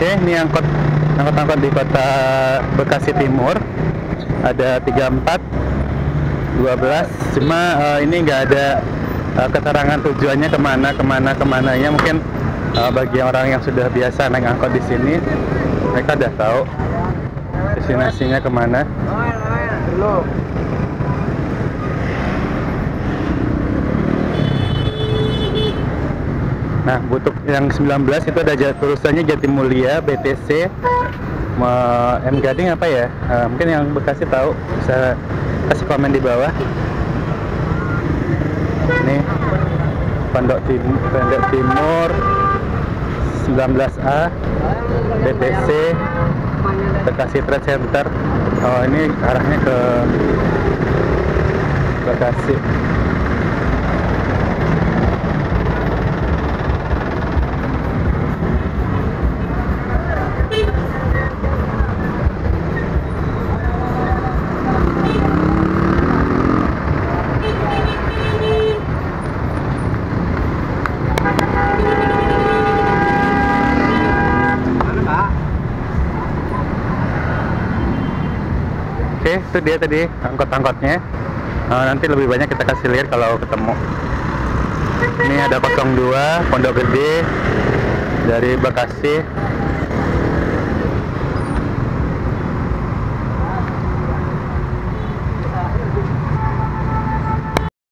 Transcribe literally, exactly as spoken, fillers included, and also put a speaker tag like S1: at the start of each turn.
S1: Oke, ini angkot angkot-angkot di kota Bekasi Timur. Ada tiga puluh empat, dua belas. Cuma uh, ini nggak ada uh, keterangan tujuannya kemana, kemana, kemananya. Mungkin uh, bagi orang yang sudah biasa naik angkot di sini, mereka udah tahu destinasinya kemana. Nah, untuk yang sembilan belas itu ada tulisannya Jatimulya, B T C, M Gading apa ya? Uh, mungkin yang Bekasi tahu bisa kasih komen di bawah. Ini Pondok Timur, Pondok Timur sembilan belas A, B T C, Bekasi Trade Center. Oh, ini arahnya ke Bekasi. Oke, itu dia tadi angkot-angkotnya. Nah, nanti lebih banyak kita kasih lihat kalau ketemu. Ini ada nol dua Pondok Gede dari Bekasi.